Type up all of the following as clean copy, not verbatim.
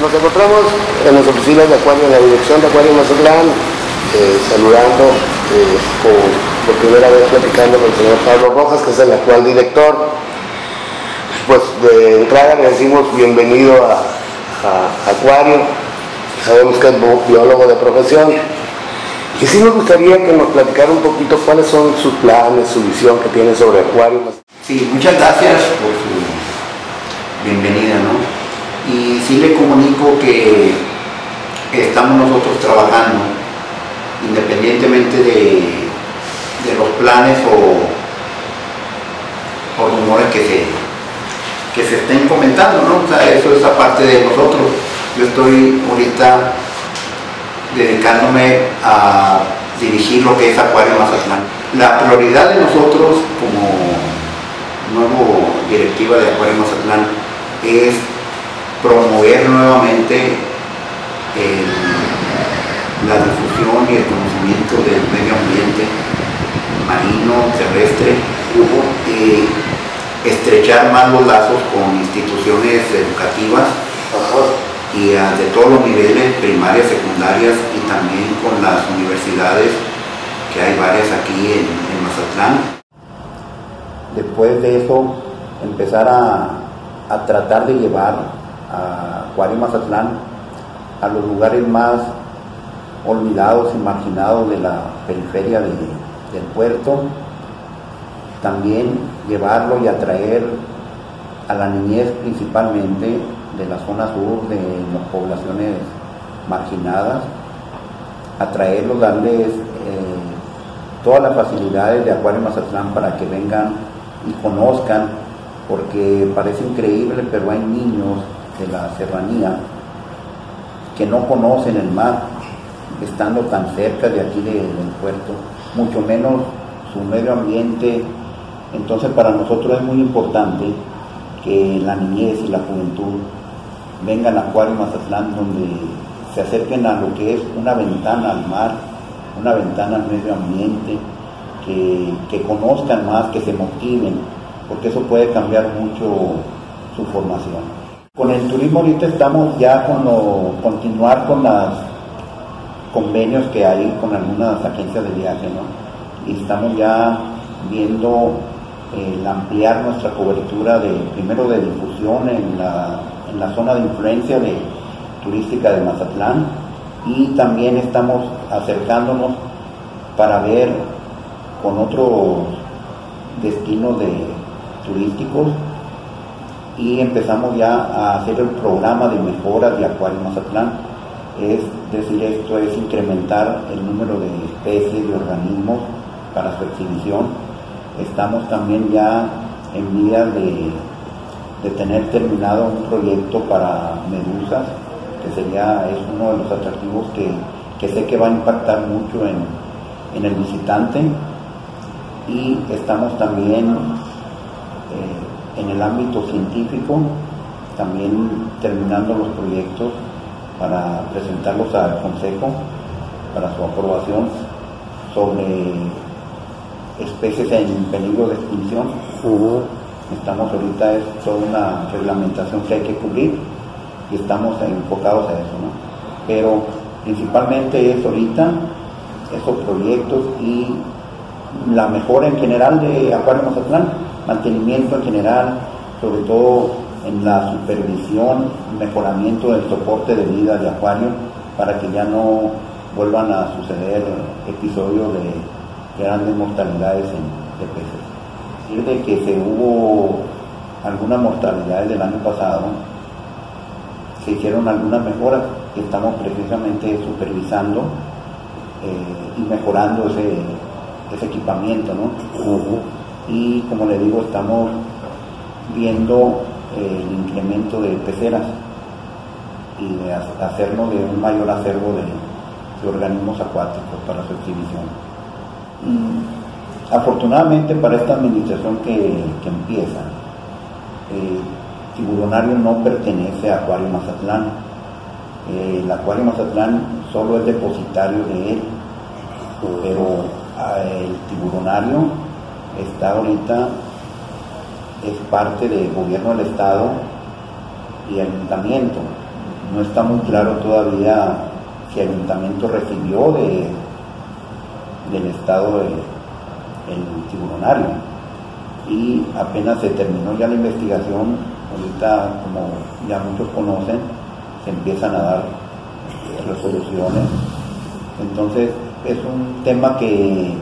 Nos encontramos en las oficinas de Acuario, en la dirección de Acuario Mazatlán, saludando por primera vez platicando con el señor Pablo Rojas, que es el actual director. Pues de entrada le decimos bienvenido a Acuario. Sabemos que es biólogo de profesión. Y sí nos gustaría que nos platicara un poquito cuáles son sus planes, su visión que tiene sobre Acuario. Sí, muchas gracias por su bienvenida, ¿no? Y sí le comunico que estamos nosotros trabajando, independientemente de los planes o rumores que se estén comentando, ¿no? O sea, eso es aparte de nosotros. Yo estoy ahorita dedicándome a dirigir lo que es Acuario Mazatlán. La prioridad de nosotros como nuevo directiva de Acuario Mazatlán es promover nuevamente la difusión y el conocimiento del medio ambiente marino, terrestre, estrechar más los lazos con instituciones educativas y de todos los niveles, primarias, secundarias, y también con las universidades, que hay varias aquí en Mazatlán. Después de eso, empezar a tratar de llevar a Acuario Mazatlán a los lugares más olvidados y marginados de la periferia del puerto. También llevarlo y atraer a la niñez, principalmente de la zona sur, de las poblaciones marginadas, atraerlos, darles todas las facilidades de Acuario Mazatlán para que vengan y conozcan, porque parece increíble, pero hay niños de la serranía que no conocen el mar, estando tan cerca de aquí del puerto, mucho menos su medio ambiente. Entonces para nosotros es muy importante que la niñez y la juventud vengan a Acuario Mazatlán, donde se acerquen a lo que es una ventana al mar, una ventana al medio ambiente, que conozcan más, que se motiven, porque eso puede cambiar mucho su formación. Con el turismo ahorita estamos ya continuar con los convenios que hay con algunas agencias de viaje, ¿no? Y estamos ya viendo el ampliar nuestra cobertura primero de difusión en la zona de influencia turística de Mazatlán, y también estamos acercándonos para ver con otros destinos turísticos, y empezamos ya a hacer el programa de mejoras de Acuario Mazatlán. Es decir, esto es incrementar el número de especies y organismos para su exhibición. Estamos también ya en vías de tener terminado un proyecto para medusas, que es uno de los atractivos que sé que va a impactar mucho en el visitante. Y estamos también en el ámbito científico, también terminando los proyectos para presentarlos al Consejo para su aprobación sobre especies en peligro de extinción. Estamos ahorita, es toda una reglamentación que hay que cubrir, y estamos enfocados a eso, ¿no? Pero principalmente es ahorita esos proyectos y la mejora en general de Acuario Mazatlán, mantenimiento en general, sobre todo en la supervisión, mejoramiento del soporte de vida de Acuario, para que ya no vuelvan a suceder episodios de grandes mortalidades de peces. Es decir, de que se hubo algunas mortalidades del año pasado, se hicieron algunas mejoras que estamos precisamente supervisando y mejorando ese equipamiento, ¿no? Y como le digo, estamos viendo el incremento de peceras y de hacernos de un mayor acervo de organismos acuáticos para su exhibición. Afortunadamente para esta administración que empieza, Tiburonario no pertenece a Acuario Mazatlán. El Acuario Mazatlán solo es depositario de él, pero el Tiburonario está ahorita, es parte del gobierno del estado y el ayuntamiento. No está muy claro todavía si el ayuntamiento recibió del estado el tiburonario, y apenas se terminó ya la investigación. Ahorita, como ya muchos conocen, se empiezan a dar resoluciones. Entonces es un tema que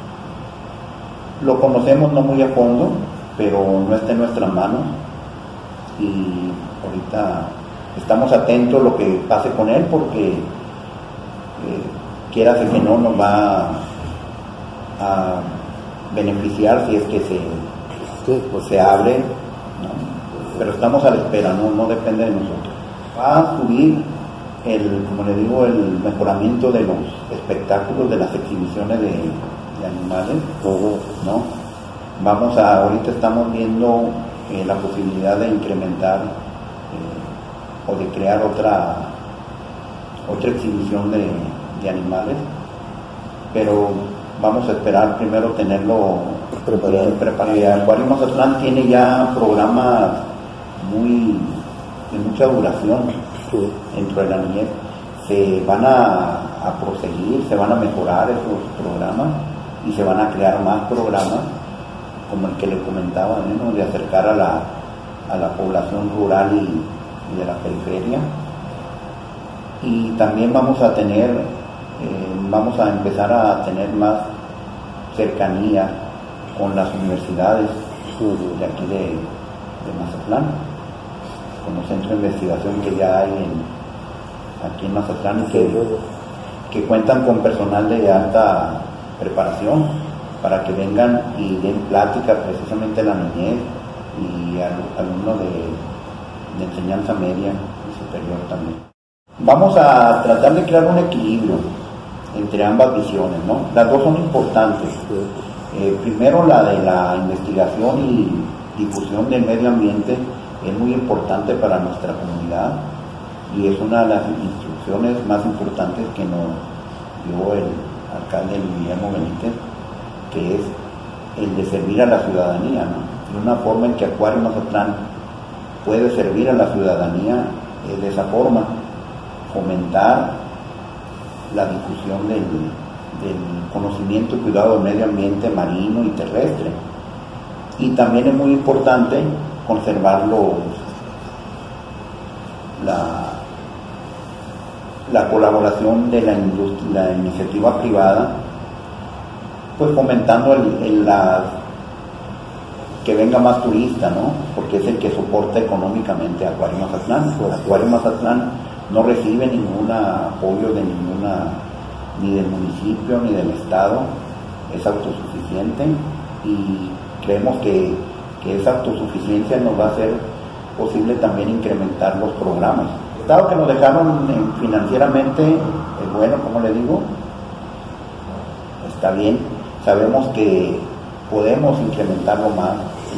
lo conocemos no muy a fondo, pero no está en nuestras manos, y ahorita estamos atentos a lo que pase con él, porque quiera que no nos va a beneficiar si es que se abre, ¿no? Pero estamos a la espera, no depende de nosotros. Va a subir como le digo, el mejoramiento de los espectáculos, de las exhibiciones de animales, ¿no? Ahorita estamos viendo la posibilidad de incrementar o de crear otra exhibición de animales, pero vamos a esperar primero tenerlo preparado. El Acuario Mazatlán tiene ya programas de mucha duración dentro de la niñez. Se van a proseguir, se van a mejorar esos programas y se van a crear más programas, como el que le comentaba, ¿no? De acercar a la población rural y de la periferia. Y también vamos a empezar a tener más cercanía con las universidades de aquí de Mazatlán, como centro de investigación que ya hay aquí en Mazatlán, que cuentan con personal de alta preparación para que vengan y den plática precisamente a la niñez y alumnos de enseñanza media y superior también. Vamos a tratar de crear un equilibrio entre ambas visiones, ¿no? Las dos son importantes. Primero, la de la investigación y difusión del medio ambiente es muy importante para nuestra comunidad, y es una de las instrucciones más importantes que nos dio el alcalde Guillermo Benítez, que es el de servir a la ciudadanía, ¿no? Y una forma en que Acuario Mazatlán puede servir a la ciudadanía es de esa forma: fomentar la difusión del conocimiento y cuidado del medio ambiente marino y terrestre. Y también es muy importante conservar la colaboración de la iniciativa privada, pues fomentando que venga más turista, ¿no? Porque es el que soporta económicamente a Acuario Mazatlán. Acuario Mazatlán no recibe ningún apoyo ni del municipio ni del estado, es autosuficiente, y creemos que esa autosuficiencia nos va a hacer posible también incrementar los programas. El estado que nos dejaron financieramente es bueno, como le digo, está bien, sabemos que podemos incrementarlo más.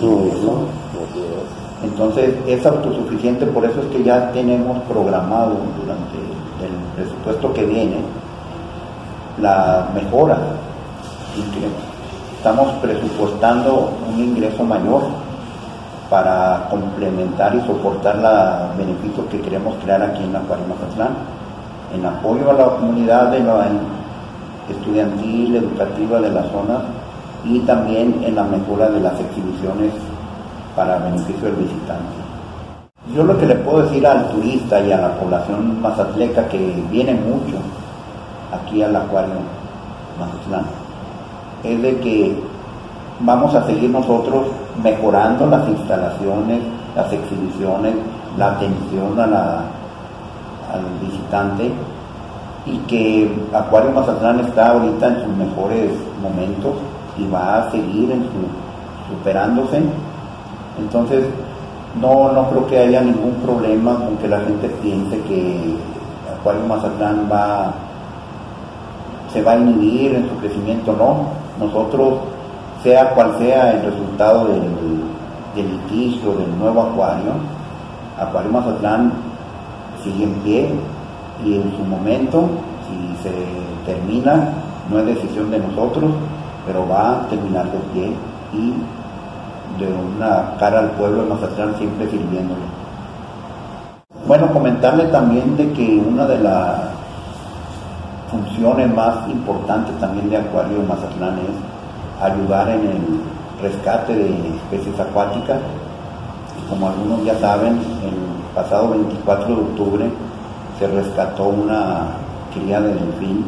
Entonces es autosuficiente, por eso es que ya tenemos programado durante el presupuesto que viene la mejora. Estamos presupuestando un ingreso mayor para complementar y soportar los beneficios que queremos crear aquí en Acuario Mazatlán, en apoyo a la comunidad de la estudiantil, educativa de la zona, y también en la mejora de las exhibiciones para beneficio del visitante. Yo lo que le puedo decir al turista y a la población mazatleca que viene mucho aquí al Acuario Mazatlán es de que vamos a seguir nosotros mejorando las instalaciones, las exhibiciones, la atención al visitante, y que Acuario Mazatlán está ahorita en sus mejores momentos y va a seguir superándose. Entonces no creo que haya ningún problema con que la gente piense que Acuario Mazatlán se va a inhibir en su crecimiento. No, nosotros, sea cual sea el resultado del litigio del nuevo Acuario Mazatlán sigue en pie, y en su momento, si se termina, no es decisión de nosotros, pero va a terminar de pie y de una cara al pueblo de Mazatlán, siempre sirviéndole. Bueno, comentarle también de que una de las funciones más importantes también de Acuario de Mazatlán es ayudar en el rescate de especies acuáticas. Como algunos ya saben, el pasado 24 de octubre se rescató una cría de delfín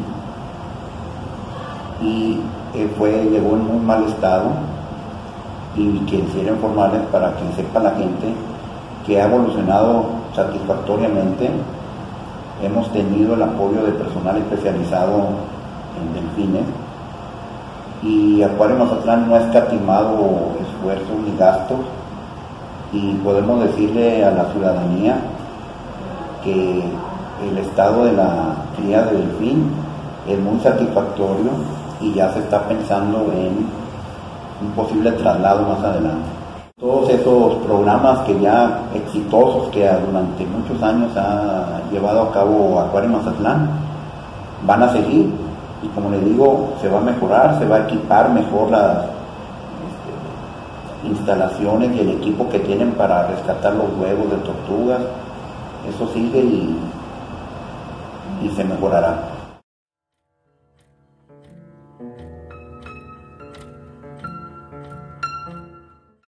y llegó en muy mal estado, y quisiera informarles para que sepa la gente que ha evolucionado satisfactoriamente. Hemos tenido el apoyo de personal especializado en delfines, y Acuario Mazatlán no ha escatimado esfuerzos ni gastos, y podemos decirle a la ciudadanía que el estado de la cría de delfín es muy satisfactorio y ya se está pensando en un posible traslado más adelante. Todos esos programas que ya exitosos que durante muchos años ha llevado a cabo Acuario Mazatlán van a seguir, y como le digo, se va a mejorar, se va a equipar mejor las instalaciones y el equipo que tienen para rescatar los huevos de tortugas. Eso sigue y se mejorará.